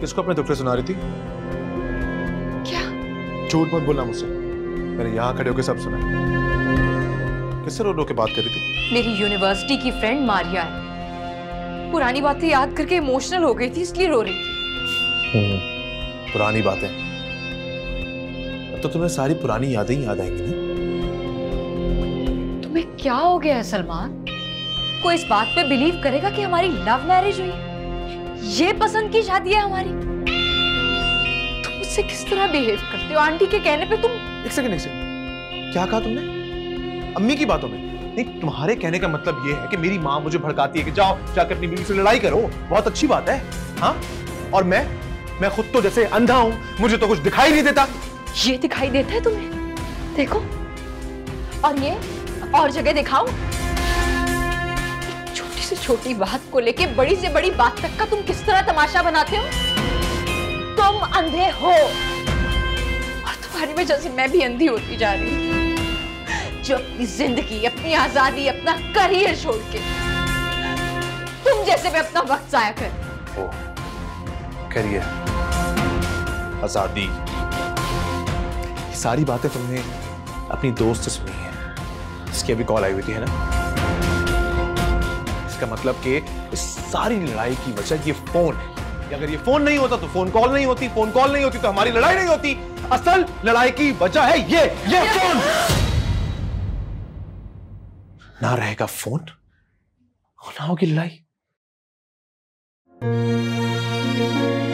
किसको अपने दुख सुना रही थी? क्या? झूठ मत बोलना मुझसे, मैंने यहाँ खड़े होकर सब सुना। किससे रो रो के बात कर रही थी? मेरी यूनिवर्सिटी की फ्रेंड मारिया है। पुरानी बातें याद करके इमोशनल हो गई थी, इसलिए रो रही थी। पुरानी बातें? अब तो तुम्हें सारी पुरानी यादें ही याद आएंगी ना? तुम्हें क्या हो गया है सलमान? कोई इस बात पे बिलीव करेगा कि हमारी लव मैरिज हुई? ये पसंद की शादी है हमारी? तुम मुझसे किस तरह बिहेव करते हो? आंटी के कहने पे तुम। एक सेकंड, क्या कहा तुमने? अम्मी की बातों में? नहीं, तुम्हारे कहने का मतलब ये है कि मेरी माँ मुझे भड़काती है कि जाओ जाकर अपनी बीवी से लड़ाई करो, बहुत अच्छी बात है, हाँ? और मैं खुद तो जैसे अंधा हूं, मुझे तो कुछ दिखाई नहीं देता। ये दिखाई देता है तुम्हें? देखो, और ये और जगह दिखाओ। छोटी से छोटी बात को लेके बड़ी से बड़ी बात तक का तुम किस तरह तमाशा बनाते हो? तुम अंधे हो और तुम्हारी वजह से मैं भी अंधी होती जा रही हूँ, जो अपनी जिंदगी, अपनी आजादी, अपना करियर छोड़ के तुम जैसे पे अपना वक्त जाया कर। ओ, करियर, आजादी, ये सारी बातें तुमने अपनी दोस्त से सुनी है, इसकी अभी कॉल आई हुई थी, है ना? इसका मतलब कि इस सारी लड़ाई की वजह ये फोन है। अगर ये फोन नहीं होता तो फोन कॉल नहीं होती, फोन कॉल नहीं होती तो हमारी लड़ाई नहीं होती। असल लड़ाई की वजह है ये फोन। ना रहेगा फोन और ना होगी लड़ाई।